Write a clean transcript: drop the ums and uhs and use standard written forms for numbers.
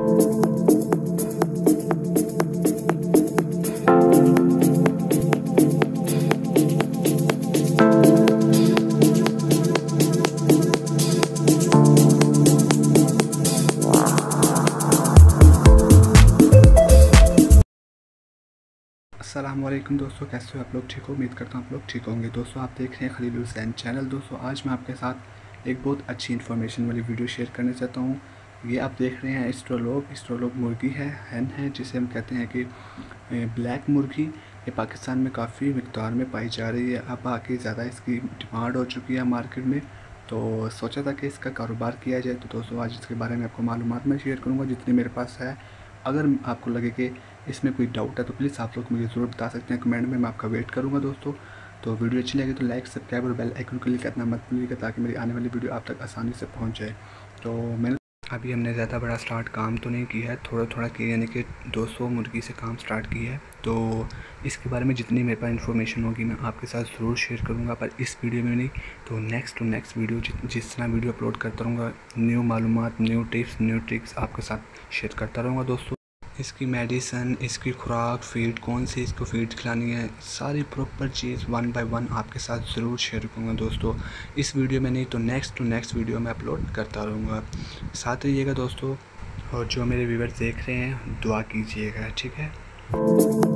अस्सलामुअलैकुम दोस्तों, कैसे हो आप लोग? ठीक हो? उम्मीद करता हूँ आप लोग ठीक होंगे। दोस्तों आप देख रहे हैं खलील हुसैन चैनल। दोस्तों आज मैं आपके साथ एक बहुत अच्छी इन्फॉर्मेशन वाली वीडियो शेयर करना चाहता हूँ। ये आप देख रहे हैं स्ट्रोलोप मुर्गी है, हैन है, जिसे हम कहते हैं कि ब्लैक मुर्गी। ये पाकिस्तान में काफ़ी मिक़दार में पाई जा रही है। अब आके ज़्यादा इसकी डिमांड हो चुकी है मार्केट में, तो सोचा था कि इसका कारोबार किया जाए। तो दोस्तों आज इसके बारे में आपको मालूमात मैं शेयर करूँगा जितनी मेरे पास है। अगर आपको लगे कि इसमें कोई डाउट है तो प्लीज़ आप लोग मुझे ज़रूर बता सकते हैं कमेंट में, मैं आपका वेट करूँगा दोस्तों। तो वीडियो अच्छी लगे तो लाइक, सब्सक्राइब और बेल आइकन क्लिक करना मत भूलिएगा ताकि मेरी आने वाली वीडियो आप तक आसानी से पहुँच जाए। तो मैंने अभी हमने ज़्यादा बड़ा स्टार्ट काम तो नहीं किया है, थोड़ा थोड़ा किया, यानी कि 200 मुर्गी से काम स्टार्ट किया है। तो इसके बारे में जितनी मेरे पास इन्फॉर्मेशन होगी मैं आपके साथ ज़रूर शेयर करूँगा, पर इस वीडियो में नहीं तो नेक्स्ट वीडियो जिस तरह वीडियो अपलोड करता रहूँगा, न्यू मालूमात, न्यू टिप्स, न्यू ट्रिक्स आपके साथ शेयर करता रहूँगा दोस्तों। इसकी मेडिसन, इसकी खुराक, फीड कौन सी इसको फीड खिलानी है, सारी प्रॉपर चीज़ वन बाय वन आपके साथ ज़रूर शेयर करूँगा दोस्तों। इस वीडियो में नहीं तो नेक्स्ट वीडियो में अपलोड करता रहूँगा। साथ रहिएगा दोस्तों, और जो मेरे व्यूअर्स देख रहे हैं दुआ कीजिएगा, ठीक है।